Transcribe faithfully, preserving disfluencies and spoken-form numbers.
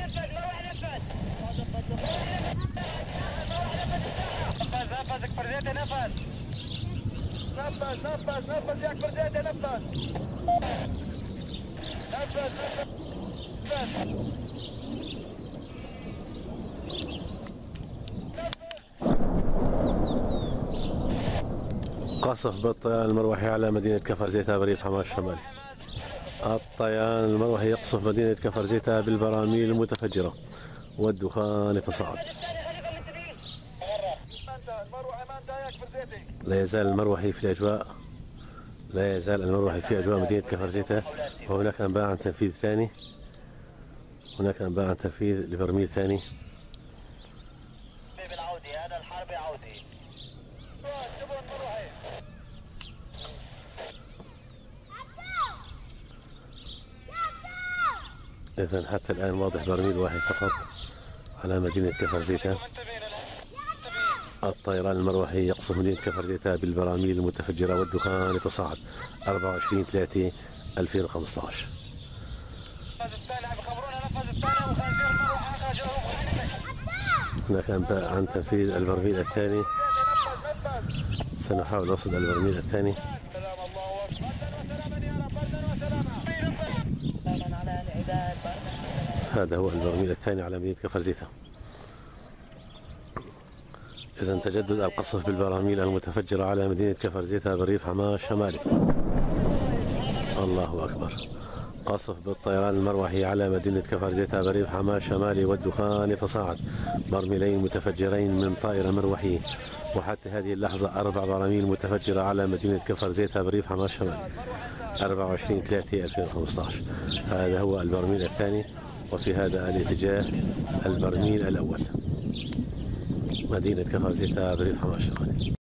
نفذ كبرزيتي نفذ نفذ نفذ نفذ يا كبرزيتي نفذ نفذ نفذ قصف بالطيران المروحي على مدينة كفر زيتها بريف حماة الشمالي. الطيران المروحي يقصف مدينة كفر زيتها بالبراميل المتفجرة والدخان يتصاعد. لا يزال المروحي في الأجواء لا يزال المروحي في أجواء مدينة كفر زيتها، وهناك أنباء عن تنفيذ ثاني هناك أنباء عن تنفيذ لبرميل ثاني. هذا الحرب عودي. إذن حتى الآن واضح برميل واحد فقط على مدينة كفر زيتها. الطيران المروحي يقصف مدينة كفر زيتها بالبراميل المتفجرة والدخان يتصاعد. أربعة وعشرين ثلاثة ألفين وخمسة عشر. هناك أنباء عن تنفيذ البرميل الثاني. سنحاول وصل البرميل الثاني. هذا هو البرميل الثاني على مدينة كفر زيتها. إذن تجدد القصف بالبراميل المتفجرة على مدينة كفر زيتها بالريف حماة الشمالي. الله أكبر. قصف بالطيران المروحي على مدينة كفر زيتها بريف حماة الشمالي والدخان يتصاعد. برميلين متفجرين من طائرة مروحية، وحتى هذه اللحظة أربع براميل متفجرة على مدينة كفر زيتها بريف حماة الشمالي. أربعة وعشرين ثلاثة ألفين وخمسة عشر. هذا هو البرميل الثاني، وفي هذا الاتجاه البرميل الأول. مدينة كفر زيتها بريف حماة الشمالي.